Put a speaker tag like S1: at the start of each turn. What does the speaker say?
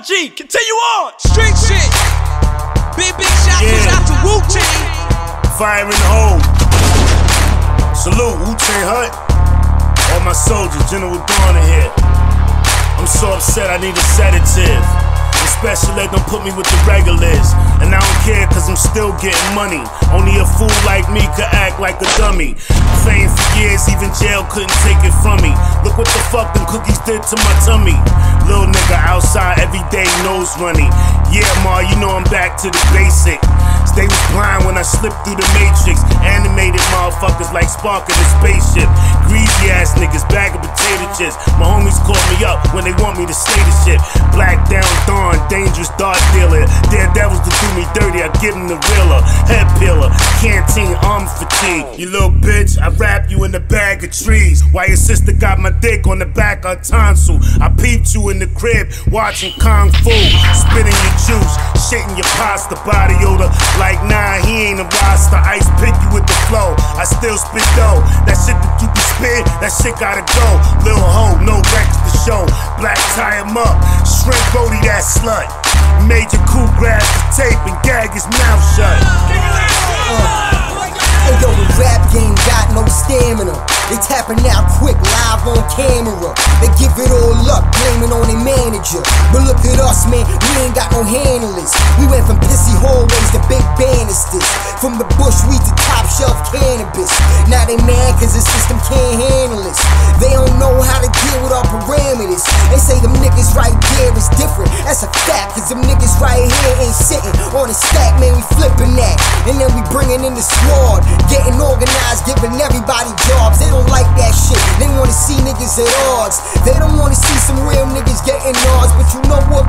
S1: G, continue on.
S2: Street shit. Big shots goes out to Wu-Tang.
S3: Fire in the hole. Salute, Wu-Tang Hut. All my soldiers, General Dawn in here. I'm so upset I need a sedative. The special ed don't put me with the regulars. And I don't care cause I'm still getting money. Only a fool like me could act like a dummy. Fame for years, even jail couldn't take it from me. Look what the fuck them cookies did to my tummy. Little nigga outside everyday nose running. Yeah, ma, you know I'm back to the basic. They was blind when I slipped through the matrix. Animated motherfuckers like Spark in the spaceship. Greasy ass niggas, bag of potato chips. My homies call me up when they want me to say the shit. Black down Dawn, dangerous dart dealer. Daredevils to do me dirty, I give them the realer. Head peeler, canteen, arm fatigue. You little bitch, I wrap you in a bag of trees. While your sister got my dick on the back of her tonsil. I peeped you in the crib, watching Kung Fu. Spitting your juice, shitting your pasta, body odor. Like, nah, he ain't a roster. Ice pick you with the flow. I still spit though. That shit that you be spit, that shit gotta go. Lil' hoe, no records to show. Black tie him up, shrimp Brody that slut. Major Cool grab the tape and gag his mouth shut.
S4: Hey yo, the rap game got no stamina. They tapping out quick, live on camera. They give it all up, blaming on their manager. But look at us, man, we ain't got no handlers. We went from pissy hallways to big banisters. From the bushweed to top shelf cannabis. Now they mad cause the system can't handle us. They don't know how to deal with our parameters. They say them niggas right there is different. That's a fact, cause them niggas right here ain't sitting on a stack, man, we flipping that. And then we bringing in the squad, getting organized, giving everybody jobs. They don't like that shit, they wanna see niggas at odds. They don't wanna see some real niggas getting odds. But you know what,